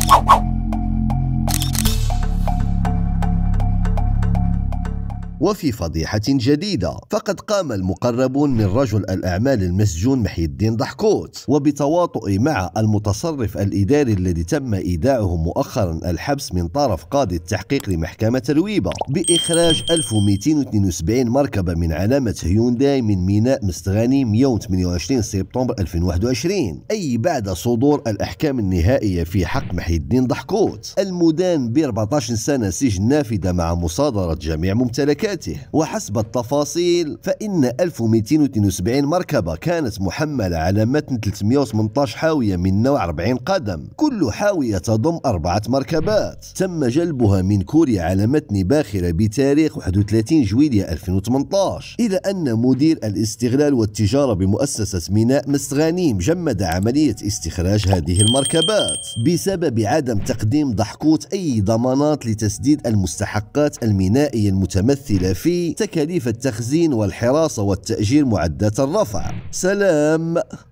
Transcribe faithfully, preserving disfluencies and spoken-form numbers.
وفي فضيحة جديدة، فقد قام المقربون من رجل الأعمال المسجون محي الدين ضحكوت وبتواطؤ مع المتصرف الإداري الذي تم إيداعه مؤخرا الحبس من طرف قاضي التحقيق لمحكمة الويبة بإخراج ألف ومئتين واثنين وسبعين مركبة من علامة هيونداي من ميناء مستغانم يوم ثمانية وعشرين سبتمبر ألفين وواحد وعشرين، أي بعد صدور الأحكام النهائية في حق محي الدين ضحكوت المدان ب أربعة عشر سنة سجن نافذة مع مصادرة جميع ممتلكاته. وحسب التفاصيل فإن ألف ومئتين واثنين وسبعين مركبة كانت محملة على متن ثلاثمئة وثمانية عشر حاوية من نوع أربعين قدم، كل حاوية تضم أربعة مركبات تم جلبها من كوريا على متن باخرة بتاريخ واحد وثلاثين جويلية ألفين وثمانية عشر، إلى أن مدير الاستغلال والتجارة بمؤسسة ميناء مستغانم جمد عملية استخراج هذه المركبات بسبب عدم تقديم ضحكوت أي ضمانات لتسديد المستحقات المينائية المتمثلة في تكاليف التخزين والحراسة والتأجير معدات الرفع. سلام.